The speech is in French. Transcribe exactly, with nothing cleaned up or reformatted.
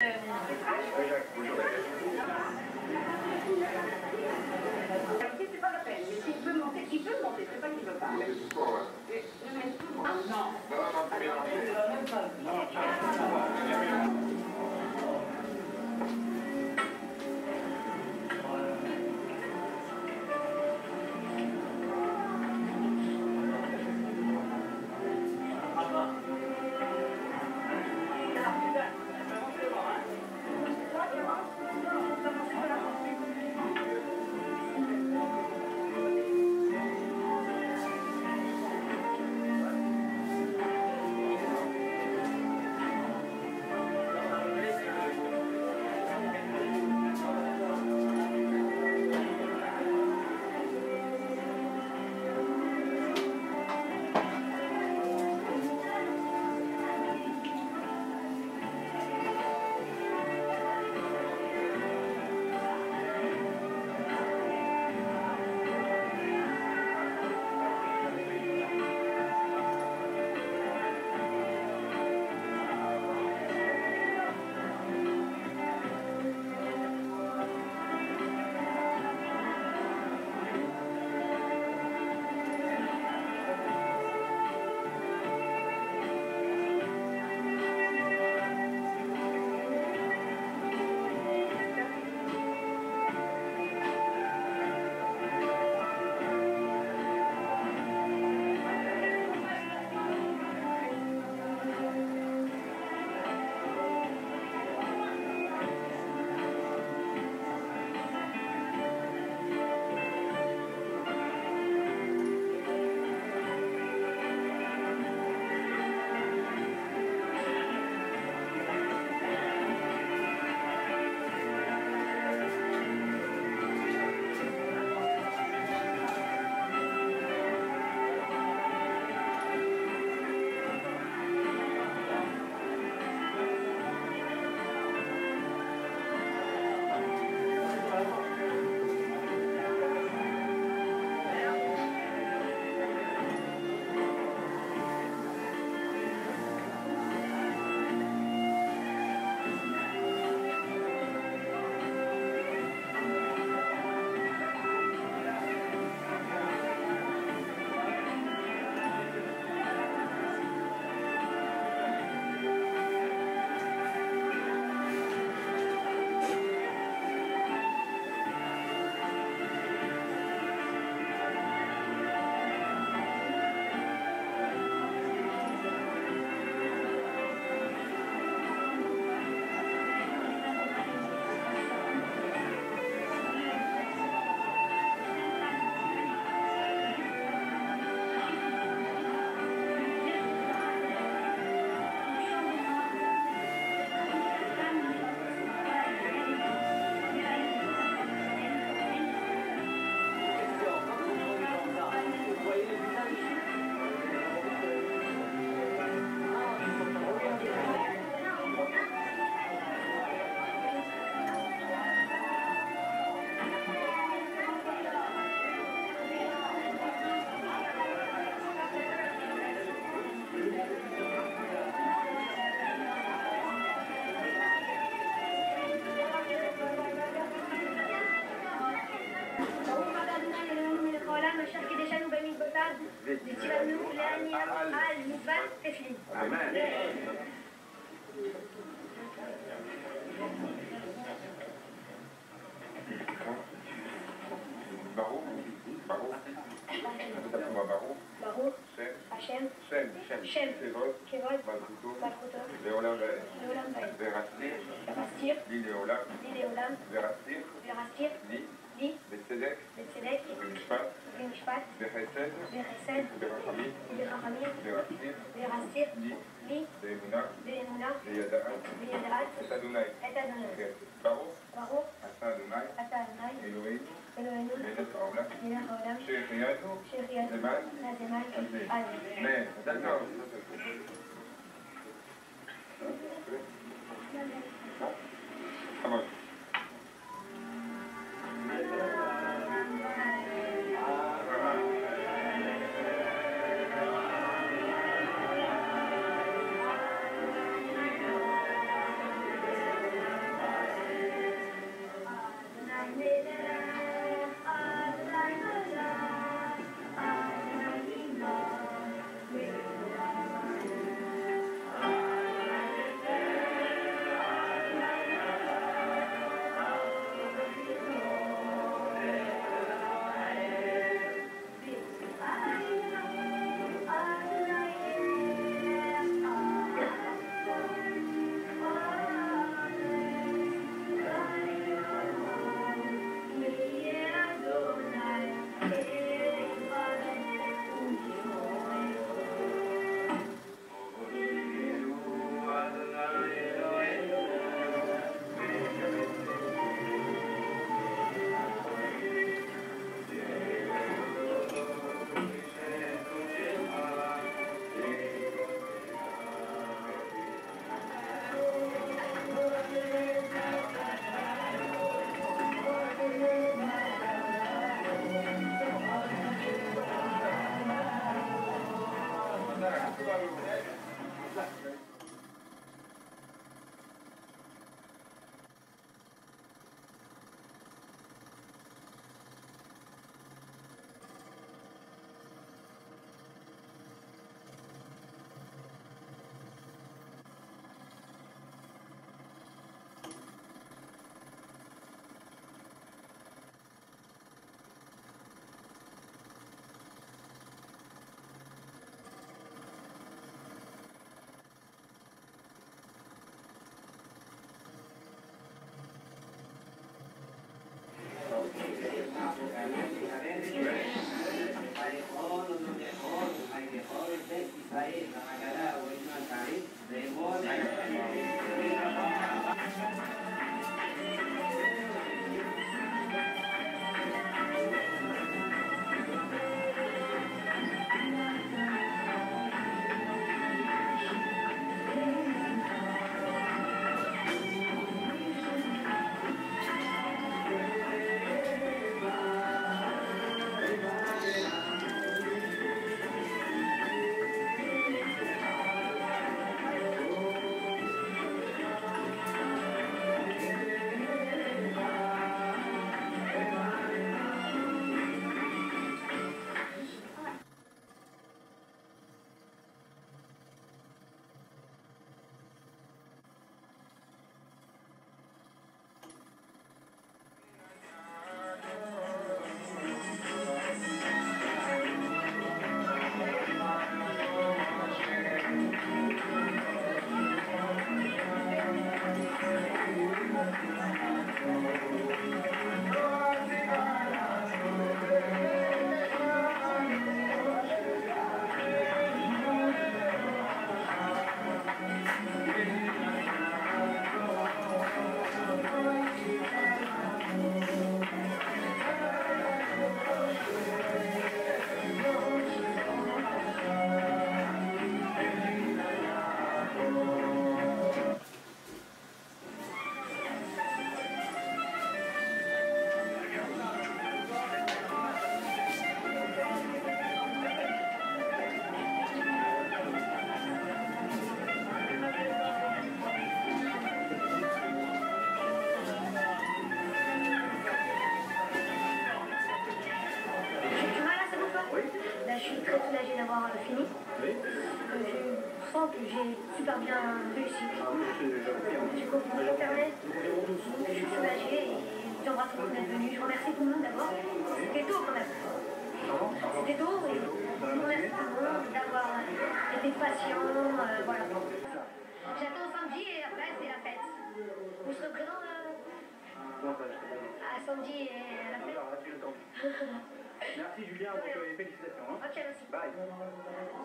C'est pas la peine, mais s'il peut monter, il peut monter, c'est pas qu'il veut pas. Baruch, Baruch, Baruch, Baruch, Shem, Hashem, Shem, Shem, Shem, Kevod, Kevod, Malchuto, Malchuto, Leolam Vaed, Leolam Vaed, Verastir, Verastir, Li Leolam, Li Leolam, Verastir, Verastir, Li, Li, Betzedek, Betzedek, Bemishpat, Bemishpat, Bechesed, Bechesed, Berachamim, Berachamim, Verastir, Verastir, Li, Li, Beemuna, Be'emuna, Beyadaat, Beyadaat, Et Adonai. Et Adonai. Ok. Baruch, Baruch, Ata Adonai, Ata Adonai, Eloheinu, Eloheinu, Melech Haolam, Melech Haolam, Shechianu, Shechianu, Zeman, Zeman, Azeh. Azeh. Mais, d'accord. Come on. Je suis très soulagée d'avoir fini. Oui. Euh, je sens que j'ai super bien réussi. Ah oui, je comprends mon internet. Je suis soulagée et j'embrasse tout le monde d'être venu. Je remercie tout le monde d'abord. C'était tôt quand même. C'était tôt et je remercie tout le monde d'avoir été patient. Euh, voilà. J'attends samedi et après c'est la fête. Vous serez présent euh, à samedi et à la fête. Merci Julien pour les félicitations. Hein. Ok, merci. Bye.